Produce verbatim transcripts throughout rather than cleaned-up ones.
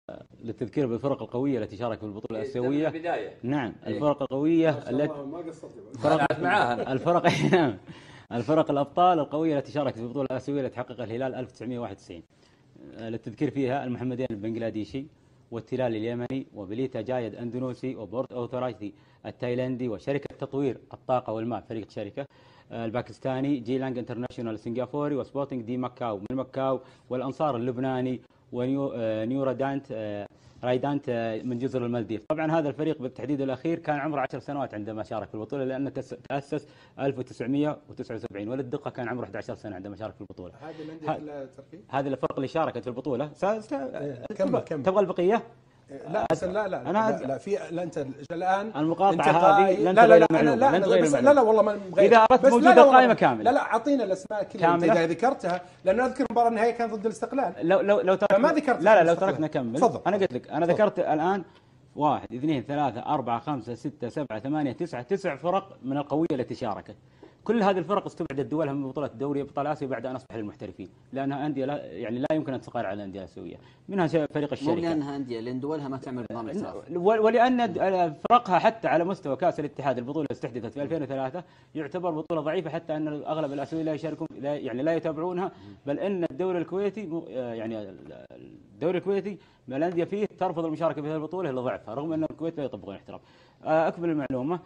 للتذكير بالفرق القوية التي شاركت في البطولة الآسيوية. البداية. نعم الفرق القوية التي فرق معاها الفرق الفرق الأبطال القوية التي شاركت في البطولة الآسيوية التي حققها الهلال ألف وتسعمئة وواحد وتسعين. للتذكير فيها المحمدين البنغلاديشي والتلال اليمني وبليتا جايد اندونوسي وبورت اوثورايتي التايلاندي وشركة تطوير الطاقة والماء فريق شركة الباكستاني جيلانج انترناشونال السنغافوري وسبورتنج دي ماكاو من ماكاو والأنصار اللبناني ونيورادانت رايدانت من جزر المالديف. طبعا هذا الفريق بالتحديد الأخير كان عمره عشر سنوات عندما شارك في البطولة لأنه تأسس ألف وتسعمئة وتسعة وسبعين وللدقة كان عمره أحد عشر سنة عندما شارك في البطولة. هذه الأندية كلها تركيا؟ هذه الفرق اللي شاركت في البطولة. كمل كمل. تبغى البقية؟ لا لا لا أنا لا, لا في لا انت الان المقاطعه هذه لن لا لا لا لا لا, لا, بس لا لا والله ما اذا اردت موجوده القائمه كامله. لا لا اعطينا الاسماء كلها اذا ذكرتها لانه اذكر المباراه النهائيه كان ضد الاستقلال. لو لو لو تركت ما ذكرت لا لا لو تركنا كمل. فضل. انا قلت لك انا فضل. ذكرت الان واحد اثنين ثلاثة أربعة خمسة ستة سبعة ثمانية تسعة تسع فرق من القوية التي شاركت. كل هذه الفرق استبعدت دولها من بطولة الدوري أبطال آسيا بعد أن أصبح للمحترفين لأنها أندية لا يعني لا يمكن أن تقارن على الأندية الآسيوية منها فريق الشركة. مو لأنها أندية لأن دولها ما تعمل نظام الاحتراف ولأن فرقها حتى على مستوى كأس الاتحاد البطولة استحدثت في ألفين وثلاثة يعتبر بطولة ضعيفة حتى أن أغلب الآسيويين لا يشاركون لا يعني لا يتابعونها بل أن الدوري الكويتي يعني الدوري الكويتي الأندية فيه ترفض المشاركة في هذه البطولة لضعفها رغم أن الكويت لا يطبقون الاحتراف. أكمل المعلومة.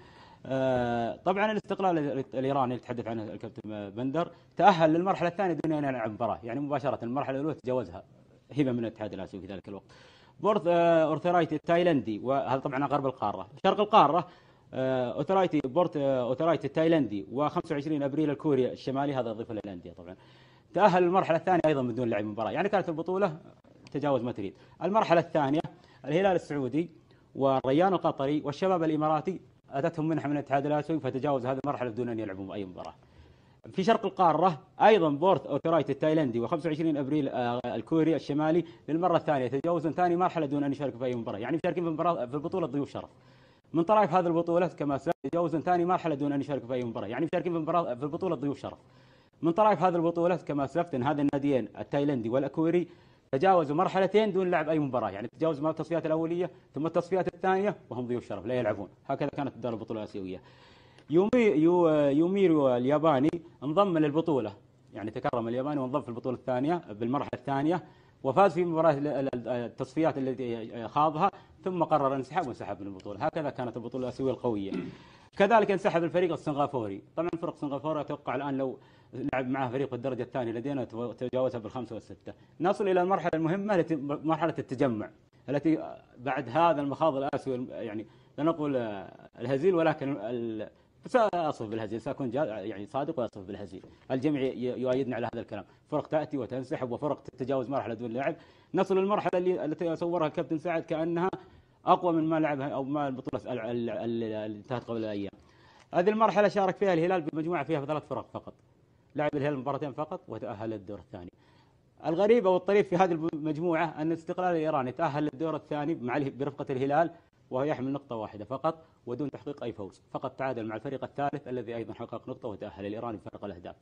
آه طبعا الاستقلال الايراني اللي تحدث عنه الكابتن بندر تاهل للمرحله الثانيه دون ان يلعب مباراه يعني مباشره المرحله الاولى تجاوزها هبه من الاتحاد الاسيوي في ذلك الوقت. بورت آه اورثرايتي التايلندي وهذا طبعا غرب القاره. شرق القاره آه اوثرايتي بورت آه اوثرايتي التايلندي وخمسة وعشرين ابريل الكوري الشمالي هذا اضيف للانديه طبعا. تاهل للمرحله الثانيه ايضا بدون لعب مباراه يعني كانت البطوله تجاوز ما تريد. المرحله الثانيه الهلال السعودي والريان القطري والشباب الاماراتي أتتهم منحة من الاتحاد الآسيوي فتجاوز هذه المرحلة بدون أن يلعبوا أي مباراة. في شرق القارة أيضا بورت أوثورايتي التايلندي وخمسة وعشرين أبريل الكوري الشمالي للمرة الثانية تجاوزون ثاني مرحلة دون أن يشاركوا في أي مباراة يعني مشاركين في المباراة في البطولة ضيوف شرف. من طرائف هذه البطولة كما سلفت تجاوزون ثاني مرحلة دون أن يشاركوا في أي مباراة يعني مشاركين في المباراة في البطولة ضيوف شرف. من طرائف هذه البطولة كما سلفت أن هذه الناديين التايلندي والأكوري تجاوزوا مرحلتين دون لعب أي مباراة يعني تجاوزوا التصفيات الأولية ثم التصفيات الثانية وهم ضيوف شرف لا يلعبون. هكذا كانت دار البطولة الآسيوية. يومي يو يوميرو الياباني انضم للبطولة يعني تكرم الياباني وانضم في البطولة الثانية بالمرحلة الثانية وفاز في مباراة التصفيات التي خاضها ثم قرر الانسحاب وانسحب من البطولة. هكذا كانت البطولة الآسيوية القوية. كذلك انسحب الفريق السنغافوري. طبعا فرق سنغافورة أتوقع الآن لو لعب معه فريق في الدرجة الثانية لدينا تجاوزها بالخمسة والستة. نصل إلى المرحلة المهمة التي مرحلة التجمع التي بعد هذا المخاض الآسيوي يعني لا نقول الهزيل ولكن ال... سأصف بالهزيل سأكون يعني صادق وأصف بالهزيل. الجميع يؤيدنا على هذا الكلام. فرق تأتي وتنسحب وفرق تتجاوز مرحلة دون لعب. نصل للمرحلة اللي التي صورها الكابتن سعد كأنها أقوى من ما لعبها أو ما البطولة اللي انتهت قبل أيام. هذه المرحلة شارك فيها الهلال بمجموعة فيها ثلاث فرق فقط. لعب الهلال مباراتين فقط وتأهل للدور الثاني. الغريب أو الطريف في هذه المجموعة أن الاستقلال الإيراني تأهل للدور الثاني مع برفقة الهلال وهو يحمل نقطة واحدة فقط ودون تحقيق أي فوز. فقط تعادل مع الفريق الثالث الذي أيضا حقق نقطة وتأهل الإيراني بفرق الأهداف.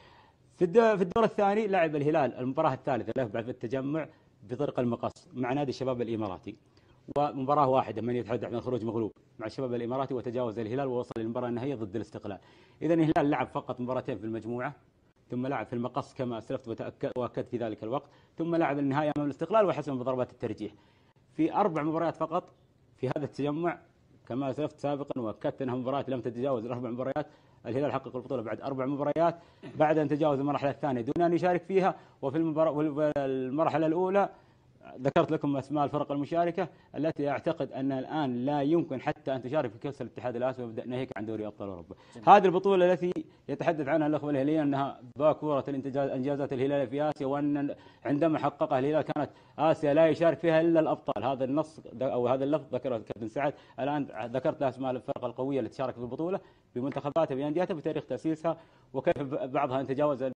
في في الدور الثاني لعب الهلال المباراة الثالثة له بعد التجمع بطريق المقص مع نادي الشباب الإماراتي ومباراة واحدة من يتحدث عن الخروج مغلوب مع الشباب الإماراتي وتجاوز الهلال ووصل للمباراة النهائية ضد الاستقلال. إذا الهلال لعب فقط مباراتين في المجموعة ثم لعب في المقص كما أسلفت وأكدت في ذلك الوقت ثم لعب النهائي أمام الاستقلال وحسم بضربات الترجيح. في أربع مباريات فقط في هذا التجمع كما أسلفت سابقا وأكدت أنها مباريات لم تتجاوز الأربع مباريات. الهلال حقق البطولة بعد أربع مباريات بعد أن تجاوز المرحلة الثانية دون أن يشارك فيها. وفي المرحلة الأولى ذكرت لكم أسماء الفرق المشاركة التي أعتقد أن الآن لا يمكن حتى أن تشارك في كأس الاتحاد الآسيوي ويبدأ ناهيك عن دوري أبطال أوروبا. هذه البطولة التي يتحدث عنها الأخوة الهلاليين أنها باكورة الإنجازات الهلالية في آسيا وأن عندما حققها الهلال كانت آسيا لا يشارك فيها إلا الأبطال. هذا النص أو هذا اللفظ ذكره الكابتن سعد. الآن ذكرت أسماء الفرق القوية التي شاركت في البطولة بمنتخباتها بأنديتها بتاريخ تأسيسها وكيف بعضها أن تجاوز